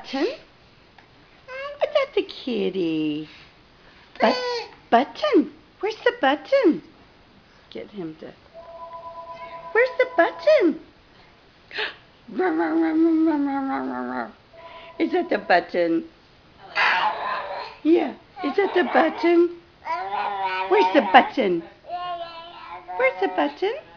button? Oh, that's a kitty. Button. Where's the button? Get him to... Where's the button? Is that the button? Yeah. Is that the button? Where's the button? Where's the button?